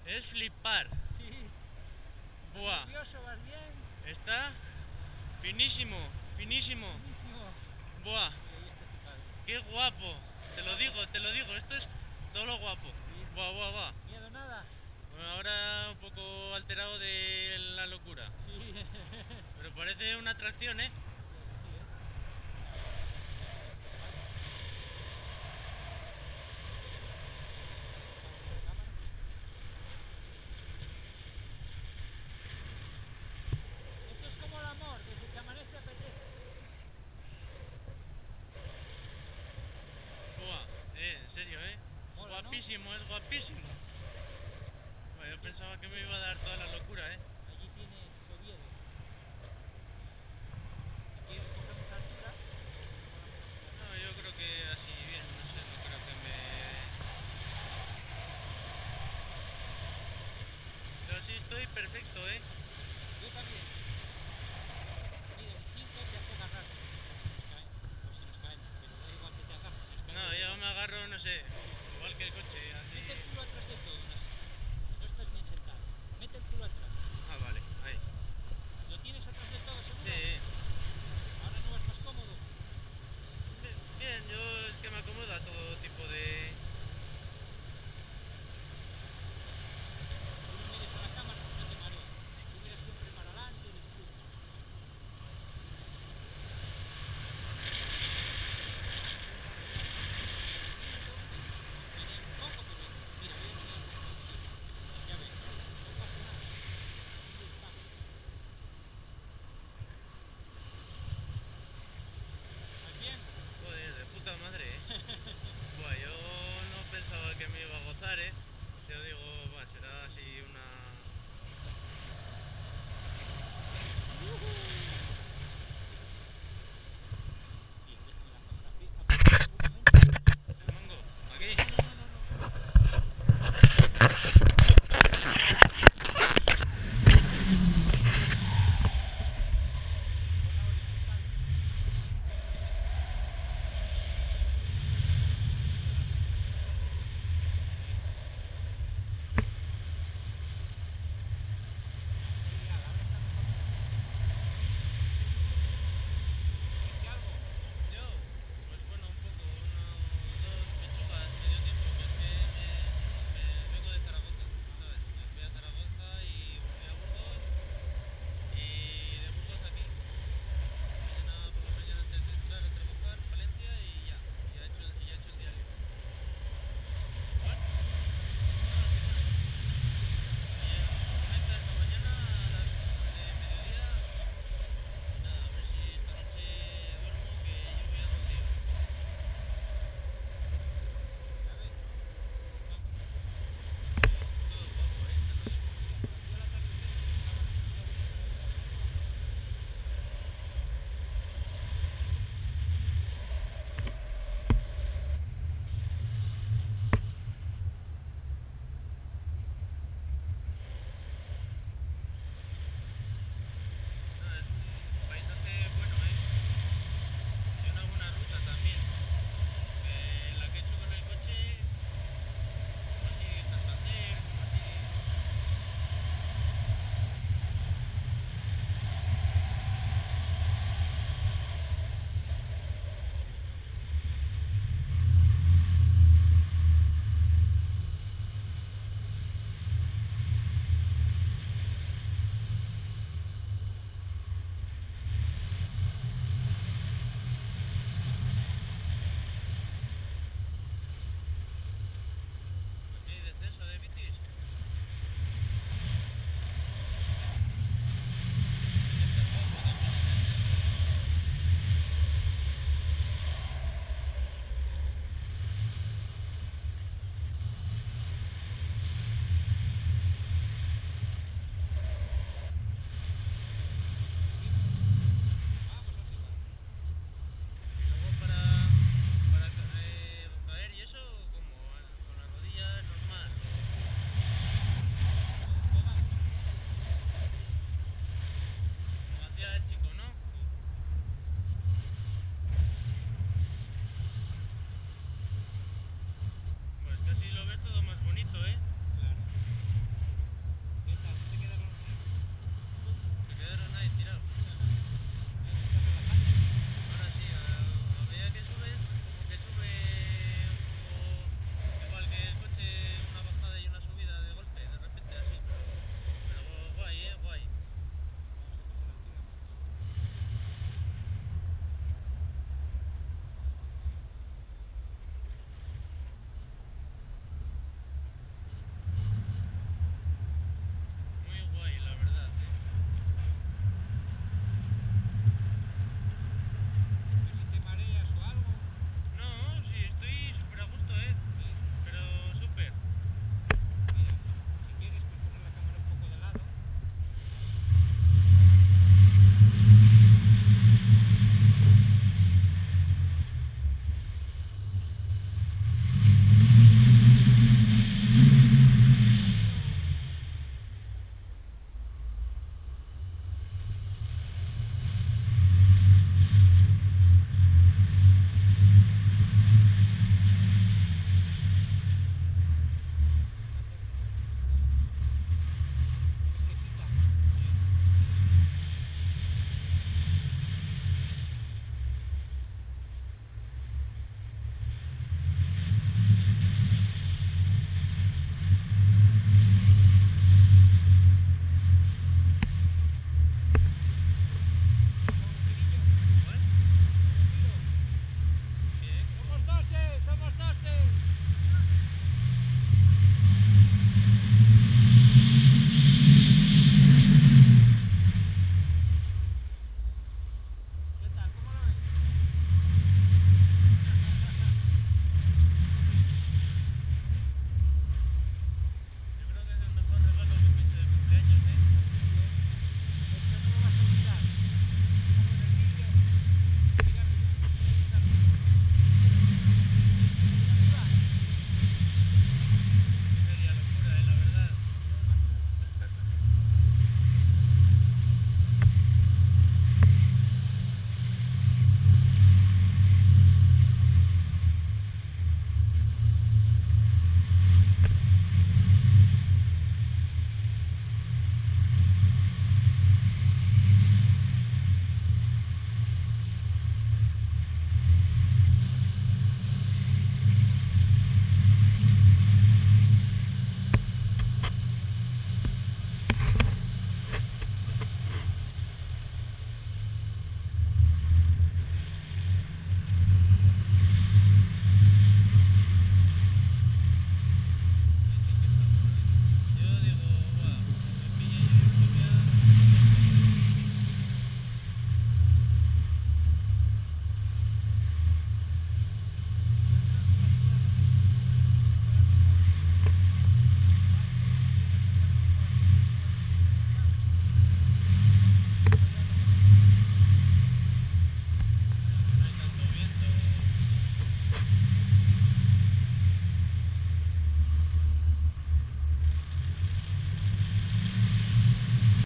Es flipar. Sí. Buah. ¿Nervioso? ¿Vas bien? Está finísimo, finísimo. Buenísimo. Buah. Y ahí está tu padre. Qué guapo. Te lo Guapo. digo, te lo digo. Esto es todo lo guapo. Sí. Buah, buah, buah. ¿Miedo nada? Bueno, ahora un poco alterado de la locura. Sí. Pero parece una atracción, ¿eh? Hostia, que sí, ¿eh? Esto es como el amor, desde que amanece apetece. Buah. En serio, ¿eh? Es Mola, ¿no? guapísimo, es guapísimo. Buah, yo Aquí, pensaba que me iba a dar toda la locura, ¿eh? allí tienes Oviedo. Si quieres cogemos altura y así te molamos así las No, vistas. yo creo que así bien, no sé, no creo que me... Pero así estoy perfecto, ¿eh?